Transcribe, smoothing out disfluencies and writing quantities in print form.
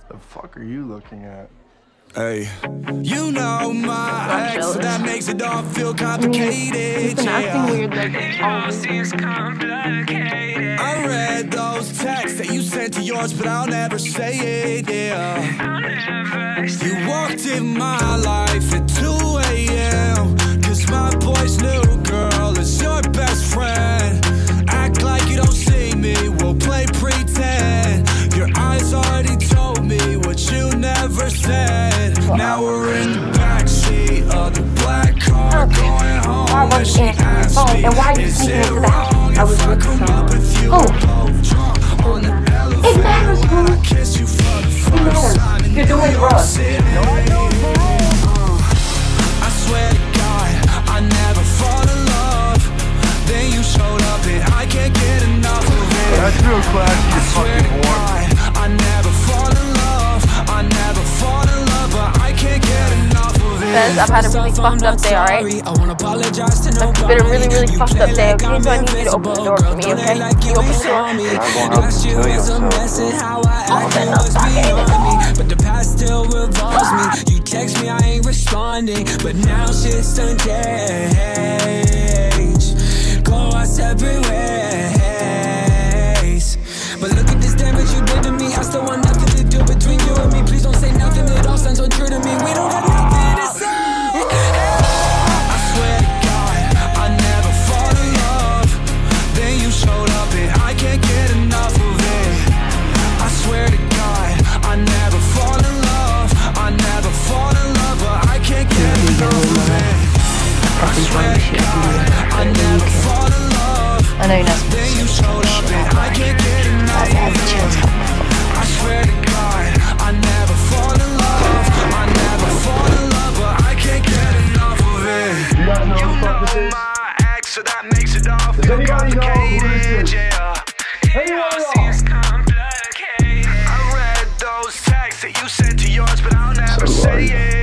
The fuck are you looking at? Hey, you know my ex, so that makes it all feel complicated. He's been acting weird like I read those texts that you sent to yours, but I'll never say it, yeah. You walked in my life at 2 a.m. Cause my boy's new girl is your best friend. Act like you don't see me, we'll play pretend. Your eyes already told me what you never said. Now we're in the backseat of the black car going home. And she asked me, is it wrong if I come up with you both drunk on the elevator? It matters, bro. I kiss you for the first time in You're doing New York City. I swear to God, I never fall in love. Then you showed up and I can't get enough of it. That's real classy, you fucking whore. I never fall in love. I never fall in love, but I can't get enough of it. Guys, I've had a really fucked up day, alright? It's been a really, really fucked up day, okay? So I need you to open the door for me, okay? Can you open the door? I'm going up to kill yourself. But the past still revolves me. You text me, I ain't responding. But now shit's done changed. Go our separate ways. But look at this damage you did to me. I still want nothing to do between you and me. Please don't say nothing, it all sounds so true to me. We don't have nothing to say. I swear to God, I never fall in love. Then you showed up and I can't get enough of it. I swear to God, I never fall in love. I never fall in love, but I can't get enough of it. I swear to God, I never fall in love. I know you're not Then you showed up and I can't get enough of it. I swear to God, I never fall in love. I never fall in love, but I can't get enough of it. You guys know You who the fuck know this is? my ex, so that makes it all feel anybody know who this complicated, is? yeah. Hey, It all seems complicated. I read those texts that you sent to yours, but I'll never say it.